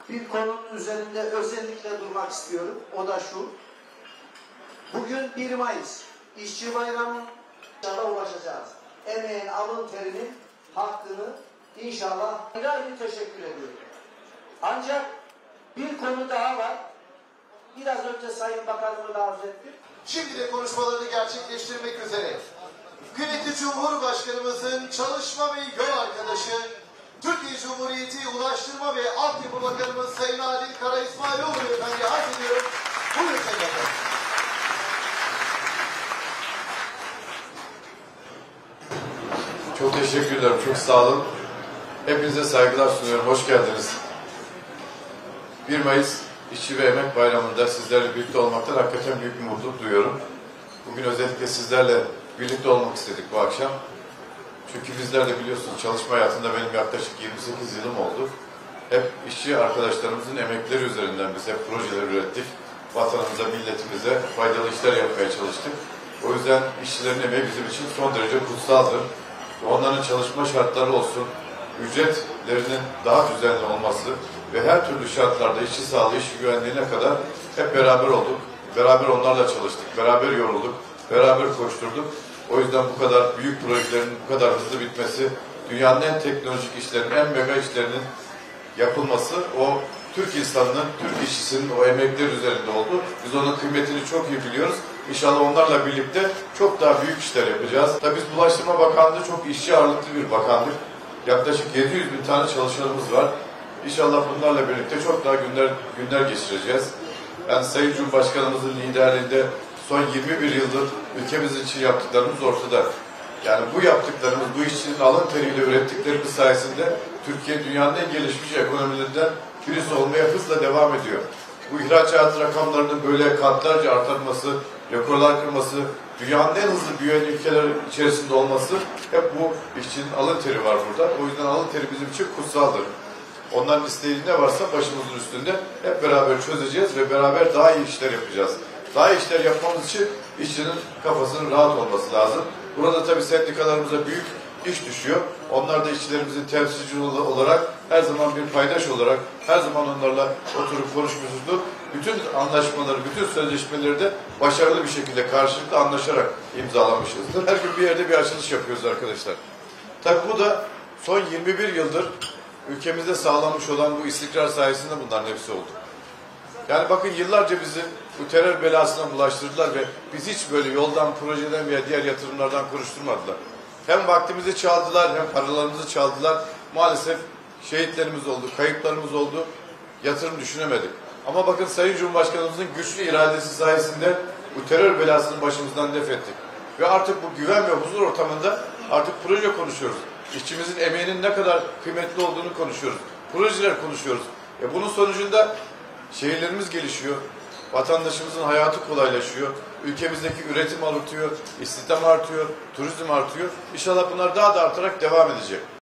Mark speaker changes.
Speaker 1: bir konunun üzerinde özellikle durmak istiyorum. O da şu. Bugün 1 Mayıs. İşçi Bayramı'na ulaşacağız. Emeğin, alın terinin hakkını inşallah ayrı teşekkür ediyorum. Ancak bir konu daha var. Biraz önce Sayın Bakanımı da arz ettim.
Speaker 2: Şimdi de konuşmalarını gerçekleştirmek üzere kıymetli Cumhurbaşkanımızın çalışma ve yol arkadaşı, Türkiye Cumhuriyeti Ulaştırma ve Altyapı Bakanımız Sayın Adil Kara İsmailoğlu Efendi'ye arz ediyorum. Buyurun Sayın Bakanım.
Speaker 3: Çok teşekkür ederim. Çok sağ olun. Hepinize saygılar sunuyorum. Hoş geldiniz. 1 Mayıs İşçi ve Emek Bayramı'nda sizlerle birlikte olmaktan hakikaten büyük bir mutluluk duyuyorum. Bugün özellikle sizlerle birlikte olmak istedik bu akşam. Çünkü bizler de biliyorsunuz çalışma hayatında benim yaklaşık 28 yılım oldu. Hep işçi arkadaşlarımızın emekleri üzerinden biz hep projeler ürettik. Vatanımıza, milletimize faydalı işler yapmaya çalıştık. O yüzden işçilerin emeği bizim için son derece kutsaldır. Onların çalışma şartları olsun, ücretlerinin daha düzenli olması ve her türlü şartlarda işçi sağlığı, işçi güvenliğine kadar hep beraber olduk. Beraber onlarla çalıştık, beraber yorulduk, beraber koşturduk. O yüzden bu kadar büyük projelerin bu kadar hızlı bitmesi, dünyanın en teknolojik işlerinin, en mega işlerinin yapılması, o Türk insanının, Türk işçisinin o emekleri üzerinde oldu. Biz onun kıymetini çok iyi biliyoruz. İnşallah onlarla birlikte çok daha büyük işler yapacağız. Tabii biz Ulaştırma Bakanlığı çok işçi ağırlıklı bir bakanlık. Yaklaşık 700 bin tane çalışanımız var. İnşallah bunlarla birlikte çok daha günler geçireceğiz. Yani Sayın Cumhurbaşkanımızın liderliğinde son 21 yıldır ülkemiz için yaptıklarımız ortada. Yani bu yaptıklarımız, bu işçinin alın teriyle ürettiklerimiz sayesinde Türkiye dünyanın en gelişmiş ekonomilerinden birisi olmaya hızla devam ediyor. Bu ihracat rakamlarının böyle katlarca artması, rekorlar kırması, dünyanın en hızlı büyüyen ülkeler içerisinde olması hep bu işçinin alın teri var burada. O yüzden alın teri bizim için kutsaldır. Onların istediği ne varsa başımızın üstünde hep beraber çözeceğiz ve beraber daha iyi işler yapacağız. Daha iyi işler yapmamız için işçinin kafasının rahat olması lazım. Burada tabii sendikalarımıza büyük iş düşüyor. Onlar da işçilerimizin temsilci olarak, her zaman bir paydaş olarak, her zaman onlarla oturup konuşmuşuzdur. Bütün anlaşmaları, bütün sözleşmeleri de başarılı bir şekilde karşılıklı anlaşarak imzalamışızdır. Her gün bir yerde bir açılış yapıyoruz arkadaşlar. Tabii bu da son 21 yıldır ülkemizde sağlanmış olan bu istikrar sayesinde bunların hepsi oldu. Yani bakın yıllarca bizi bu terör belasına bulaştırdılar ve biz hiç böyle yoldan, projeden veya diğer yatırımlardan konuşturmadılar. Hem vaktimizi çaldılar, hem paralarımızı çaldılar. Maalesef şehitlerimiz oldu, kayıplarımız oldu. Yatırım düşünemedik. Ama bakın Sayın Cumhurbaşkanımızın güçlü iradesi sayesinde bu terör belasını başımızdan def ettik. Ve artık bu güven ve huzur ortamında artık proje konuşuyoruz. İşçimizin emeğinin ne kadar kıymetli olduğunu konuşuyoruz. Projeler konuşuyoruz. Bunun sonucunda şehirlerimiz gelişiyor. Vatandaşımızın hayatı kolaylaşıyor. Ülkemizdeki üretim artıyor, istihdam artıyor, turizm artıyor. İnşallah bunlar daha da artarak devam edecek.